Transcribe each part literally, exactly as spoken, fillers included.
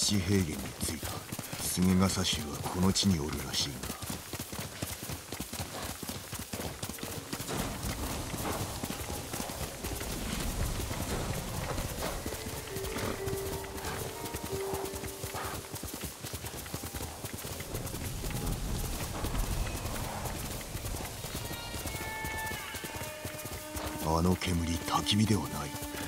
西平原に着いた。菅笠衆はこの地におるらしいが。あの煙、焚き火ではない。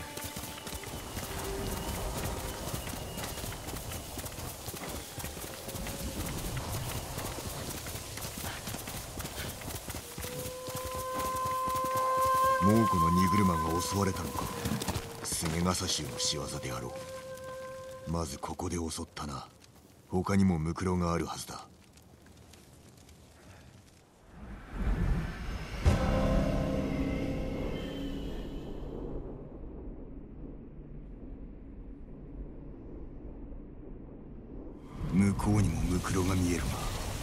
猛虎の荷車が襲われたのか。菅笠衆の仕業であろう。まずここで襲ったな。他にもムクロがあるはずだ。向こうにもムクロが見えるが。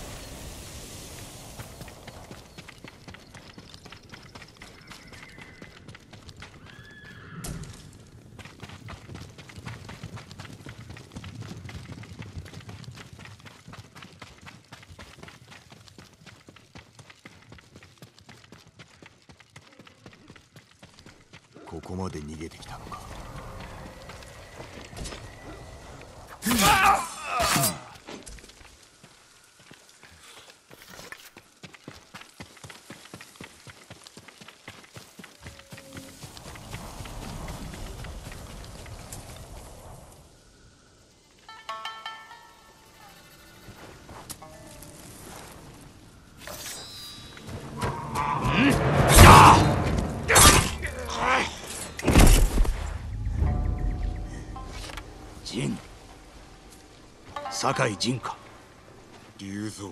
ここまで逃げてきたのか。 陣、酒井陣か。 龍蔵、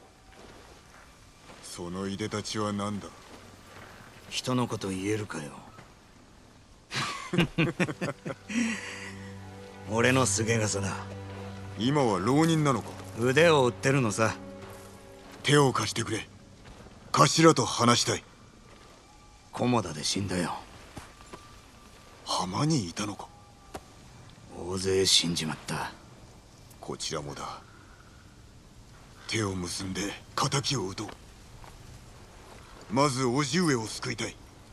そのいでたちは何だ。 人のこと言えるかよ。俺の菅笠だ。 今は浪人なのか。 腕を売ってるのさ。 手を貸してくれ。頭と話したい。 菰田で死んだよ。 浜にいたのか。 大勢死んじまった。 こちらもだ。手を結んで敵を討とう。まず叔父上を救いたい。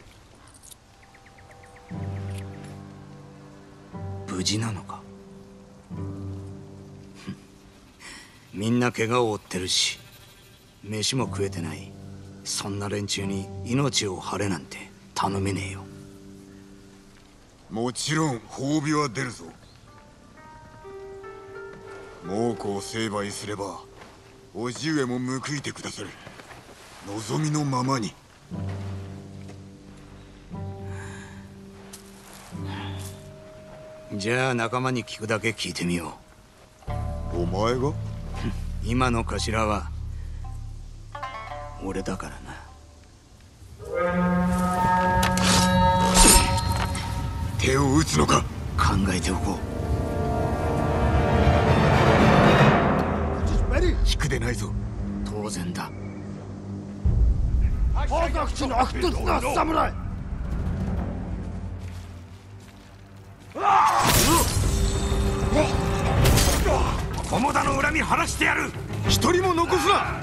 無事なのか。みんな怪我を負ってるし、飯も食えてない。そんな連中に命を張れなんて頼めねえよ。 もちろん褒美は出るぞ。猛虎を成敗すれば叔父上も報いてくださる。望みのままに。 じゃあ仲間に聞くだけ聞いてみよう。お前が？ 今の頭は俺だからな。 手を打つのか。 考えておこう。 引くでないぞ。 当然だ。菰田の恨み晴らしてやる。 一人も残すな。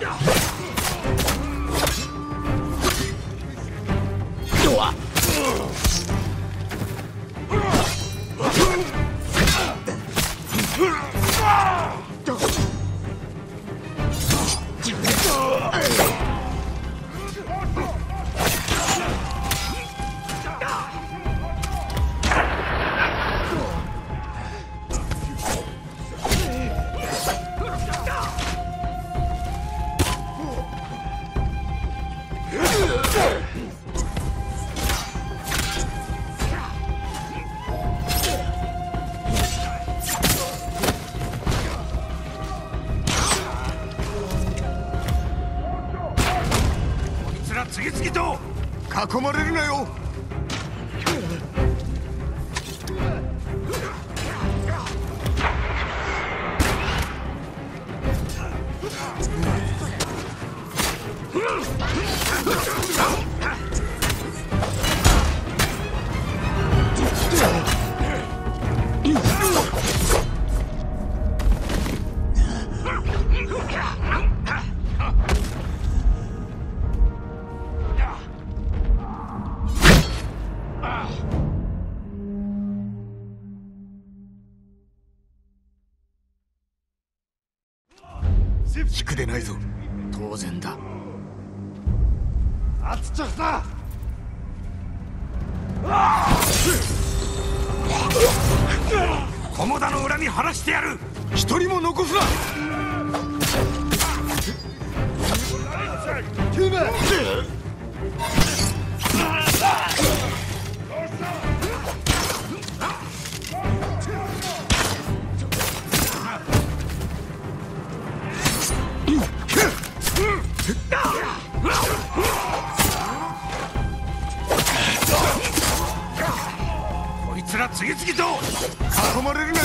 次々と囲まれるなよ。 引くでないぞ。 当然だ。菰田の恨み晴らしてやる。 一人も残すな。 こいつら次々と囲まれるなよ。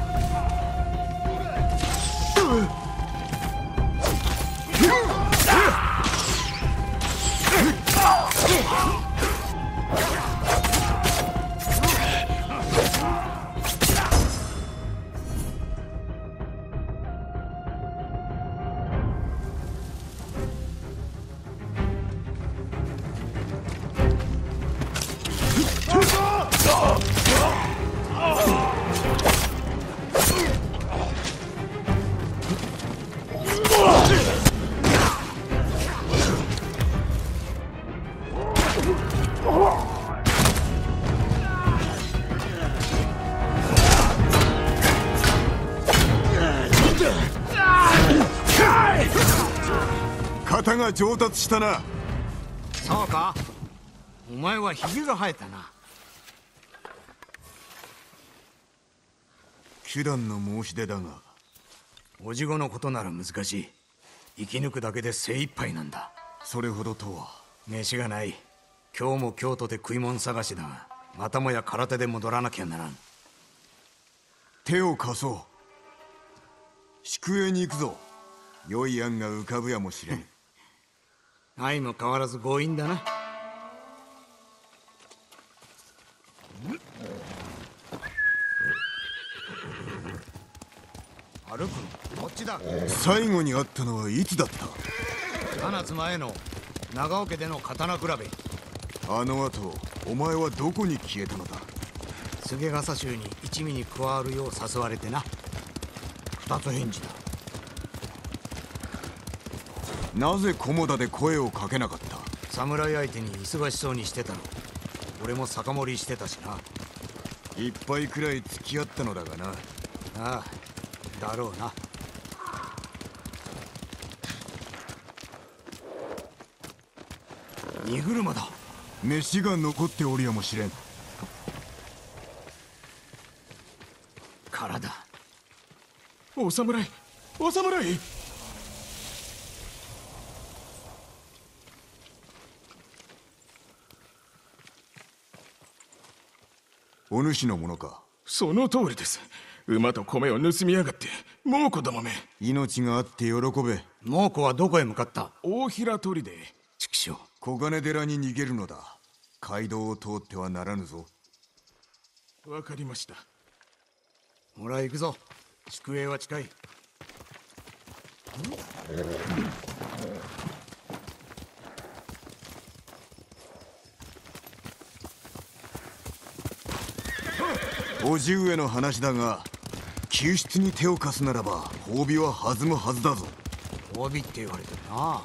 肩が上達したな。 そうか。お前はひげが生えたな。 手段の申し出だが、 おじごのことなら難しい。生き抜くだけで精一杯なんだ。 それほどとは。 飯がない。今日も京都で食い物探しだが、またもや空手で戻らなきゃならん。 手を貸そう。宿営に行くぞ。良い案が浮かぶやもしれん。 相も変わらず強引だな。歩くのこっちだ。 最後に会ったのはいつだった？ 七つ前の長尾家での刀比べ。 あの後お前はどこに消えたのだ？ 菅笠衆に一味に加わるよう誘われてな。二つ返事だ。 なぜ菰田で声をかけなかった？ 侍相手に忙しそうにしてたの。俺も酒盛りしてたしな。 一杯くらい付き合ったのだがな。 ああ、だろうな。荷車だ。 飯が残っておるやもしれん。 体。 お侍、お侍。 お主のものか？ その通りです。馬と米を盗みやがって猛虎どもめ。 命があって喜べ。 猛虎はどこへ向かった？ 大平砦。 畜生。 小金寺に逃げるのだ。街道を通ってはならぬぞ。 わかりました。 ほら行くぞ。宿営は近い。 叔父上の話だが、救出に手を貸すならば褒美は弾むはずだぞ。 褒美って言われてるな。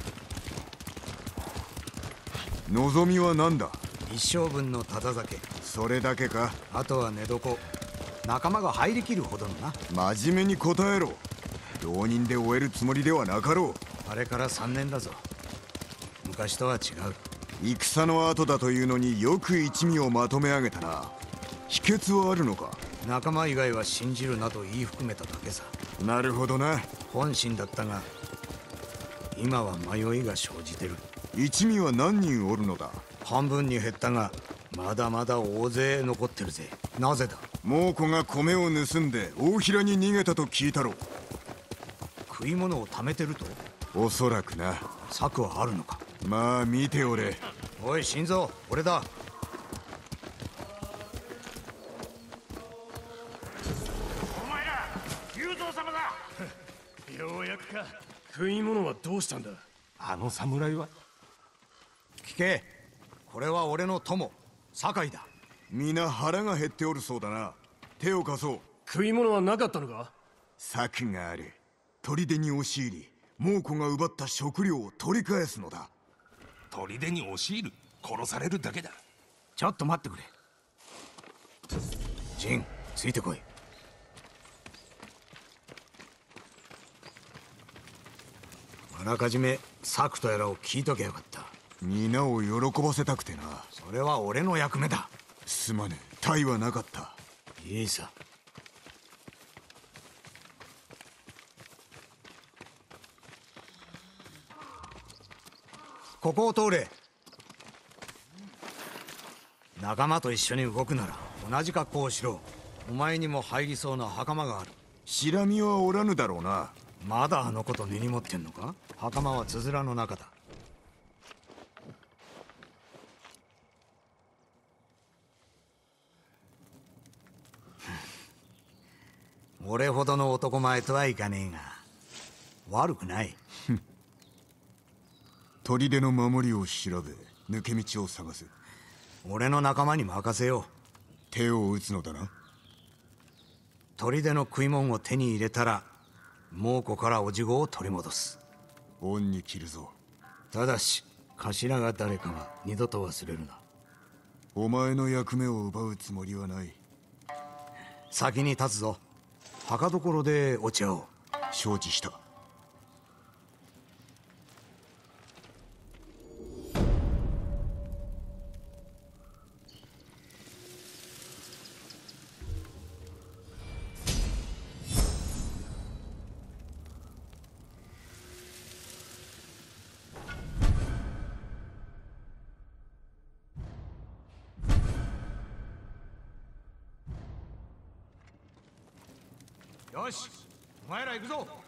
望みは何だ？ 一生分のただ酒。 それだけか？ あとは寝床。仲間が入りきるほどのな。 真面目に答えろ。浪人で終えるつもりではなかろう。 あれから三年だぞ。昔とは違う。 戦の後だというのによく一味をまとめ上げたな。秘訣はあるのか？ 仲間以外は信じるなと言い含めただけさ。 なるほどな。 本心だったが今は迷いが生じてる。 一味は何人おるのだ？ 半分に減ったがまだまだ大勢残ってるぜ。なぜだ？ 猛虎が米を盗んで大平に逃げたと聞いたろ。 食い物を貯めてると？ おそらくな。 策はあるのか？ まあ見ておれ。 おい心臓、俺だ。 お前ら雄三様だ。ようやくか。食い物はどうしたんだ？あの侍は？ 聞け。これは俺の友酒井だ。 皆腹が減っておるそうだな。手を貸そう。 食い物はなかったのか？ 策がある。 砦に押し入り猛虎が奪った食料を取り返すのだ。 砦に押し入る？殺されるだけだ。 ちょっと待ってくれ。ジン、ついてこい。あらかじめ策とやらを聞いとけばよかった。 皆を喜ばせたくてな。 それは俺の役目だ。 すまねえ、体はなかった。 いいさ。ここを通れ。仲間と一緒に動くなら同じ格好をしろ。お前にも入りそうな袴がある。 シラミはおらぬだろうな。 まだあのこと根に持ってんのか。袴はつづらの中だ。俺ほどの男前とはいかねえが悪くない。 砦の守りを調べ抜け道を探す。 俺の仲間に任せよう。 手を打つのだな。 砦の食い物を手に入れたら猛虎からおじごを取り戻す。 恩に着るぞ。 ただし頭が誰かは二度と忘れるな。 お前の役目を奪うつもりはない。 先に立つぞ。墓所でお茶を。 承知した。 よし、お前ら行くぞ。